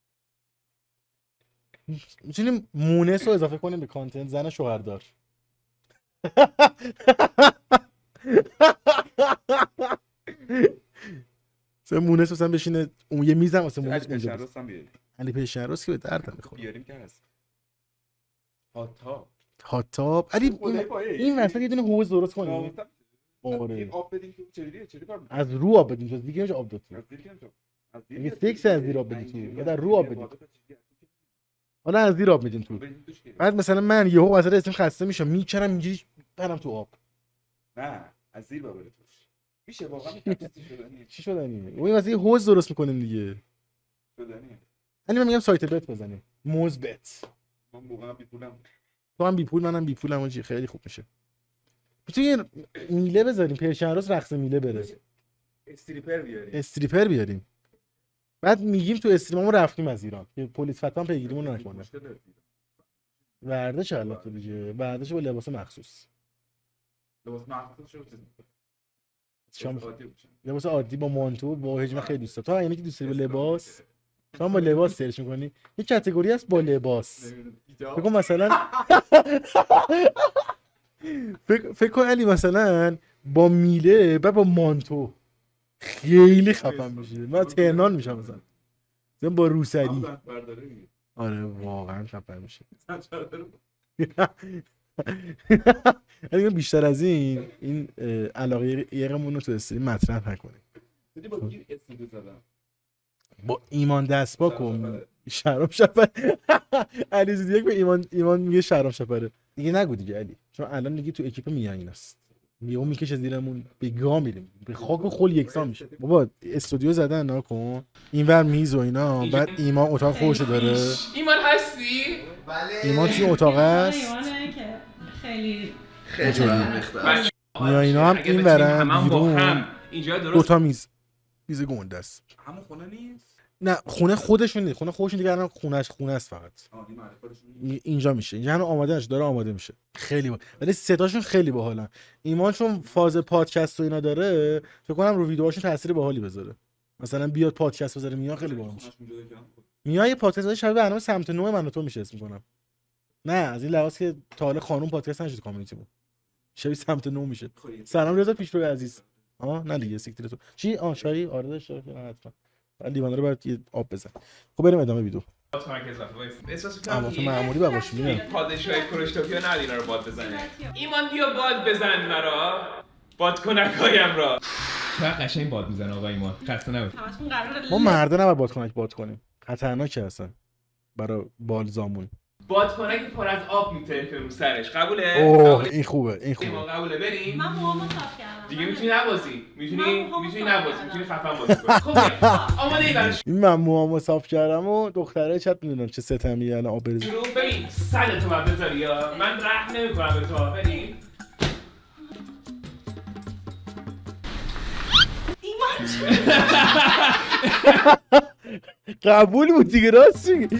میتونیم مونس رو اضافه کنیم به کانتنت زن شوهردار. مثلا مونس مثلا بشینه اون یه میزم واسه مونس اونجا. علی پیشن‌روز که به درد میخوره. بیاریم که هست. هات تاپ. هات تاپ. علی این واسه یه دونه حوض درست کنیم. آره. آب بدیم تو چجوریه؟ چجوری کار از رو آب بدیم. دیگه نمیشه آب داد. از دیگه نمیشه. از دیگه فیکس از زیر آب بدیم تو. یا در رو آب بدیم. حالا از زیر آب میدیم تو. بعد مثلا من یهو واسه اسم خسته میشم میکنم اینجوری برم تو آب. نه از زیر ببره توش. میشه واقعا شدنیه. چی شدنیه؟ اون واسه یه حوض درست میکنیم دیگه. شدنیه. یعنی من میگم سایت بت بزنیم. موز بت. من واقعا بی پولم. تو هم بی پول منم بی پولم اونجی خیلی خوب میشه. میتونیم میله بذاریم پیشن‌روز رقص میله بره. استریپر بیاریم. استریپر بیاریم. بعد میگیم تو استریممون رفتیم از ایران که پلیس فتان پیگیریمون نکنه. ورزش البته دیگه. ورزش با لباس مخصوص. لباس مخصوص شو شام لباس عادی با مانتو با حجم خیلی دوست دارم. تو یعنی که دوست داری با لباس تو با لباس سرچ می‌کنی یه کاتگوری هست با لباس. بگو مثلا فکر فکر کن علی مثلا با میله و با مانتو خیلی خفن میشه. من تهران میشم مثلا مثلا با روسری. آره واقعا خفن میشه. اگه بیشتر از این این علاقه یقمون رو تو استریم مطرح نکنیم. با ایمان دستپا کن شرم شپره. علی یک به ایمان ایمان میگه شرم شپره دیگه نگو دیگه علی، چون الان دیگه تو اکیپ میان ایناست میو میکشه زیرمون به گا میریم به خاک و خل یکسان میشه. بابا استودیو زدن نکن اینور میز و اینا. بعد ایمان اتاق خودشو داره. ایمان هستی؟ بله. ایمان توی اتاق است. ایمانه که خیلی خیلی میخواد. میان اینا هم این برن بیرون. اینجا درست دو تا میز میز گنده است. همون خونه نیست؟ نه خونه خودشون نیست. خونه خودشون دیگه الان خونهش خونه است فقط. اینجا میشه. اینجا الان آماده نشه داره آماده میشه. خیلی با... ولی صداشون خیلی باحالن. ایمان چون فاز پادکست و اینا داره فکر کنم رو ویدیوهاشون تاثیر باحالی بذاره. مثلا بیاد پادکست بذاره میاد خیلی باحال میشه. میاد یه پادکست بذاره شبیه برنامه سمت نو من و تو میشه اسم کنم. نه از این لحاظ که تا حالا خانم پادکست نشد کامیونیتیمون. شبیه سمت نو میشه. سلام رضا پیشرو عزیز. آه نه دیگه سیکتیر تو. چی آ شایی آره داشت حتما. لیوان رو باید یه آب بزن. خب بریم ادامه ویدیو. احساس می‌کنم تو معمولی باش میاد. پادشاه کروشتوپیا نه اینا رو باد بزنه. ایمان بیا باد بزن مرا. باد کنکایم را. چه قشنگ باد میزنه آقا ایمان. خسته نباش. ما مردا نباید باد کنک باد کنیم. خطرناکه اصلا. برای بالزامون. بادکنک پر از آب میترکه رو سرش. قبوله؟ اوه این خوبه این خوبه. ما قبوله بریم. من موامو صاف کردم. دیگه میتونی نوازی. میتونی میتونی نوازی. میتونی خفن بازی کنی. خب آماده ای براش. این من موامو صاف کردم و دختره چت میدونم چه ستمی الان آب بریزی. شروع ببین سرتو من بذاری یا من رحم نمیکنم به تو. بریم. ایمان قبول بود دیگه راست میگی.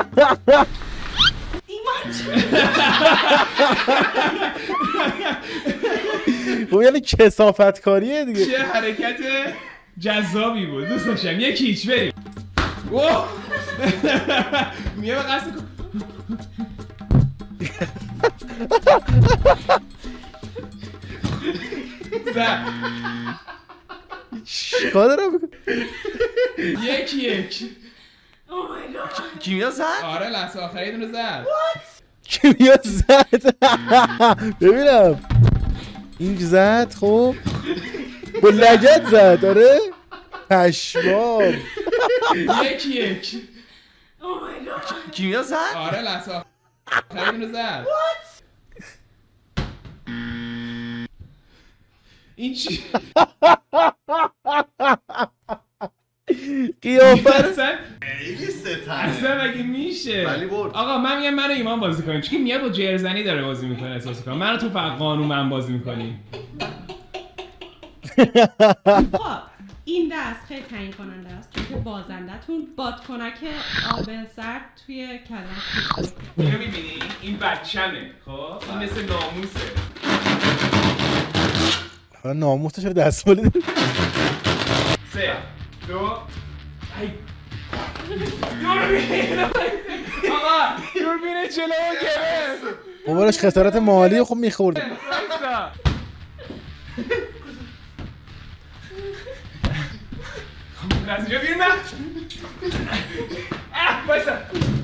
خب یعنی کثافت کاریه دیگه. چه حرکت جذابی بود دوست داشتم. یکی هیچ بریم. اوه میام قصد کن. چیکار دارم میکنم؟ یکی یک. کیمیا زد؟ آره لحظه آخری یه دونه زد. کیمیا زد. ببینم این زد خب با لگت زد. آره پشمام. یکی یک. کیمیا زد؟ آره لحظه آخری یه دونه زد. این چی؟ قیافت خیلی ستنه اصلا مگه میشه؟ ولی برد. آقا من میگم منو ایمان بازی کنیم چون میاد با جرزنی داره بازی میکنه احساس کنم. منو تو فقط قانون من بازی میکنیم. این دست خیلی تعیین کننده است چون که بازندتون بادکنک آب سرد توی کلم. اینو میبینی؟ این بچمه خب؟ این مثل ناموسه. حالا ناموسه چرا دستمالی داری؟ سه دو ای دوربین آقا دوربین جلو گرفت. بابارش خسارت مالی خوب میخورد. از اینجا بیرون نه اه بایستا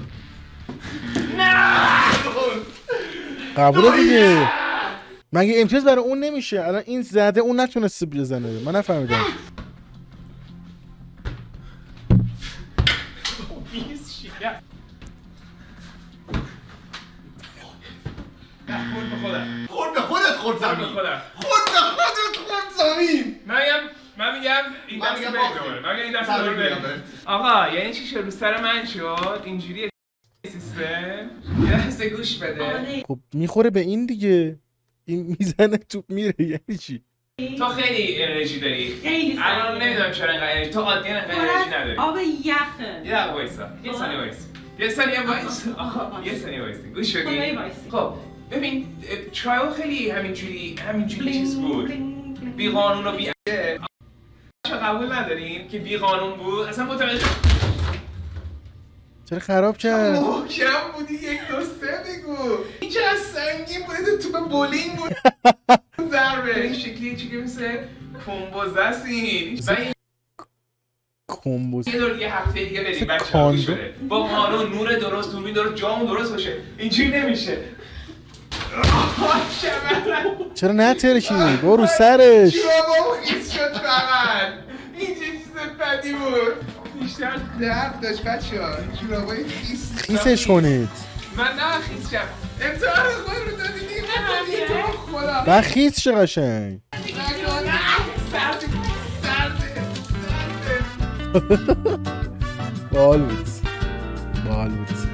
نه قبوله دیگه. مگه امتیاز برای اون نمیشه؟ الان این زده اون نتونسته بزنه. من نفهمیدم. خورد به خودم. خورد به خودت خورد خورد به زمین. خودم. خورد به خودت خورد زمین. من میگم من میگم این من دست میگم بریم باختی. دوباره. من میگم این دست تبریک دوباره میگم بریم. بهت. آقا یعنی چی شد رو سر من شد اینجوری سیستم یه لحظه گوش بده. خب میخوره به این دیگه. این میزنه توپ میره یعنی چی؟ تو خیلی انرژی داری. خیلی الان سریعه. نمیدونم چرا اینقدر انرژی تو عادی انقدر پر انرژی از نداری. آب یخه. یه دقیقه وایسا. یه ثانیه وایسا. یه ثانیه وایسا. آقا یه ثانیه وایسا. گوش خدایی بدی. وایسی. خب ببین ترایل خیلی همینجوری همینجوری بلینگ، چیز بود. بلینگ، بلینگ. بی قانون و بی چه قبول ندارین که بی قانون بود. اصلا متوجه چرا خراب کرد؟ محکم بودی یک دو سه بگو. این چه از سنگین بوده توپ بولینگ بود. ضربه این شکلی چیزی مثل کمبوزه است این. و این کمبوز. یه دور یه هفته دیگه بریم بچه‌ها کاندو. گوش بده. با قانون نور درست دوربین درست جامون درست باشه. اینجوری نمیشه. آه شبه چرا نترکی؟ برو رو سرش. جورابامو خیس شد فقط. این چه چیز بدی بود. بیشتر درد داشت بچه‌ها. جورابای خیس. خیسش کنید. من نه خیس شم. امتحان خود رو دادی دیگه. تو خدا. و خیس چه قشنگ. نکنه. سرد سرد سرد. بال بود. بال بود.